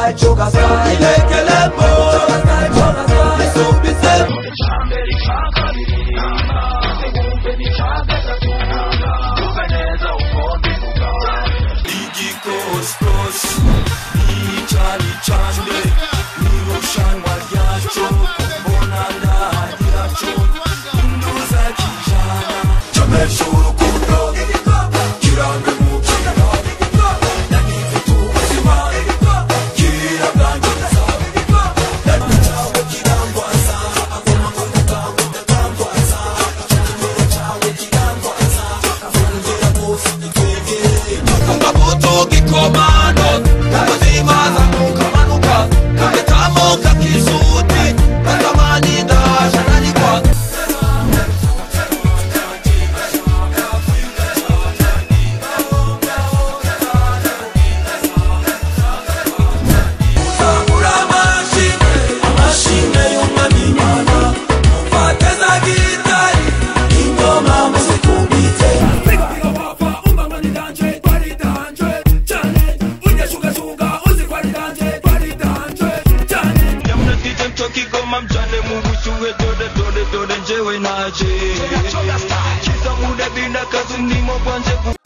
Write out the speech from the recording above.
style, choga style. Ilekele mo, choga style, choga style. Isubise. Igikos, icani cande, nirushanwa ryacu, mbonana nyiracu, induza kijana. Jamesha urukundo, kirambe mu kira, nanifite ubuzima, kiragangiza, nawe kirangwaza, agoma ngo ndatangwaza, icyatuma cyawe kirangwaza, avungera bose twegere, ngabuto gikomano, ubuzima zamuka manuka, kagetamo kakisuti, katamani ndashananirwa. Kiza muda bina kazi ndimo kwanje